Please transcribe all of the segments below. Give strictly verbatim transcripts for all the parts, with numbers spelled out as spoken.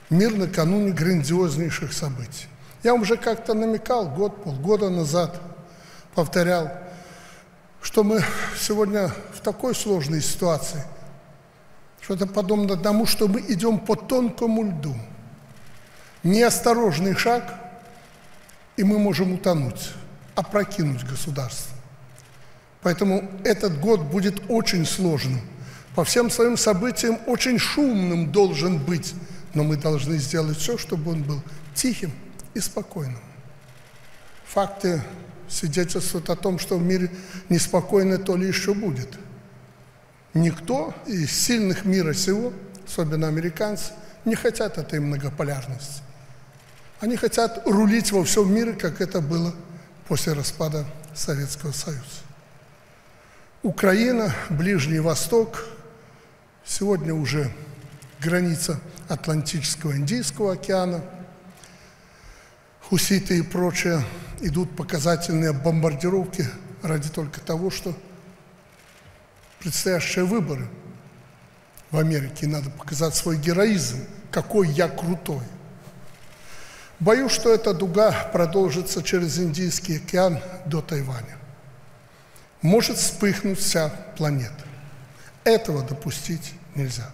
Мир накануне грандиознейших событий. Я вам уже как-то намекал год, полгода назад, повторял, что мы сегодня в такой сложной ситуации, что это подобно тому, что мы идем по тонкому льду. Неосторожный шаг, и мы можем утонуть, опрокинуть государство. Поэтому этот год будет очень сложным. По всем своим событиям очень шумным должен быть, но мы должны сделать все, чтобы он был тихим и спокойным. Факты свидетельствуют о том, что в мире неспокойно то ли еще будет. Никто из сильных мира сего, особенно американцы, не хотят этой многополярности. Они хотят рулить во всем мире, как это было после распада Советского Союза. Украина, Ближний Восток, сегодня уже граница Атлантического и Индийского океана, хуситы и прочее, идут показательные бомбардировки ради только того, что предстоящие выборы в Америке, надо показать свой героизм, какой я крутой. Боюсь, что эта дуга продолжится через Индийский океан до Тайваня. Может вспыхнуть вся планета. Этого допустить нельзя.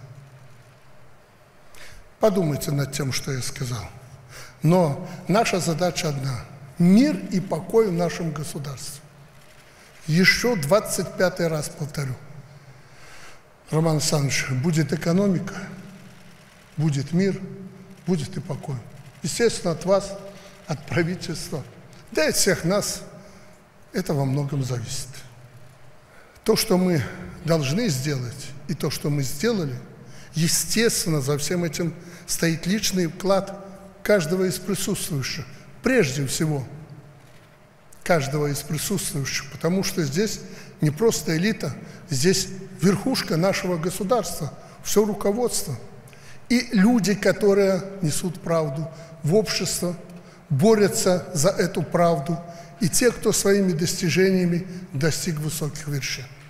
Подумайте над тем, что я сказал. Но наша задача одна – мир и покой в нашем государстве. Еще двадцать пятый раз повторю. Роман Александрович, будет экономика, будет мир, будет и покой. Естественно, от вас, от правительства, да и от всех нас это во многом зависит. То, что мы должны сделать, и то, что мы сделали, естественно, за всем этим стоит личный вклад каждого из присутствующих. Прежде всего, каждого из присутствующих, потому что здесь не просто элита, здесь верхушка нашего государства, все руководство. И люди, которые несут правду в общество, борются за эту правду, и те, кто своими достижениями достиг высоких вершин.